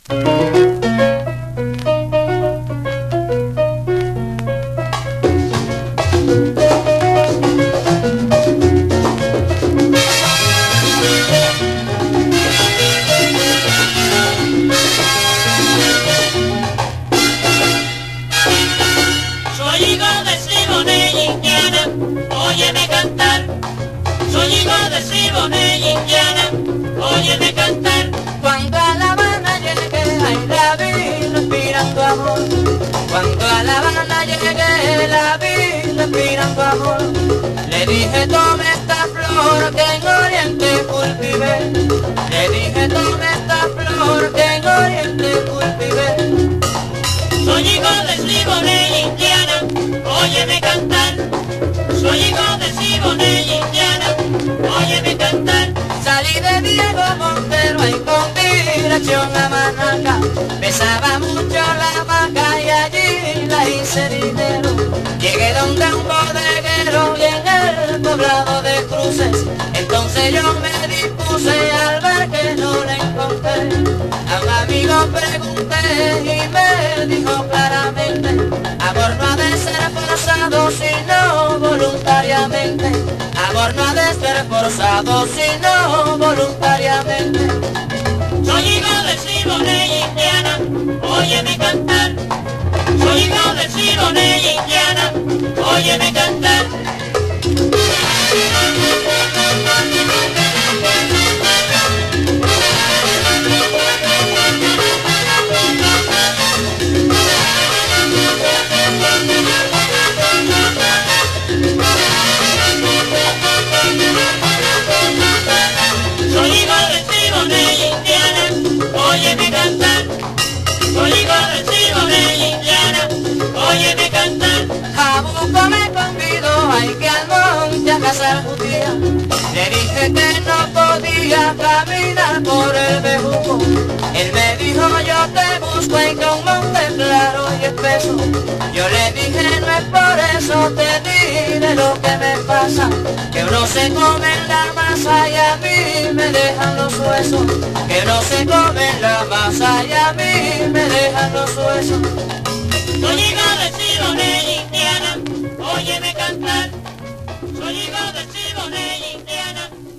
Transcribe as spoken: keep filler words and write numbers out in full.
Óyeme cantar, soy hijo de Siboney, Indiana, óyeme cantar. Cuando a La Habana llegué, ay, la vi respirando amor. Cuando a La Habana llegué, la vi respirando amor. Le dije tome esta flor que en Oriente cultivé. Le dije tome esta flor que en Oriente cultivé. Soy hijo de Siboney, Indiana, óyeme cantar. Soy hijo de Siboney, Indiana, óyeme cantar. Salí de Diego Montero y con dirección a Manaca. Pesaba mucho la vaca y allí la hice dinero. Llegué donde un bodeguero y en el poblado de Cruces. Entonces yo me dispuse al ver que no la encontré. A un amigo pregunté y me dijo claramente: amor no ha de ser forzado sino voluntariamente. Amor no ha de ser forzado sino voluntariamente. Soy hijo de Siboney, Indiana, óyeme cantar. Soy hijo de Siboney, Indiana, óyeme cantar. Soy hijo de Siboney, Indiana, óyeme cantar. Soy hijo de Siboney, Indiana, óyeme cantar. Jabuco me convidó ay que al monte a cazar judía. Le dije que no podía caminar por el bejuco. Él me dijo yo te busco y con monte claro y espeso. Yo le dije no es por eso, te diré lo que me pasa. Que uno se come la masa y a mí me dejan los huesos. Que uno se come la masa y a mí me dejan los huesos. Soy hijo de Siboney, Indiana, óyeme cantar. Soy hijo de Siboney, Indiana,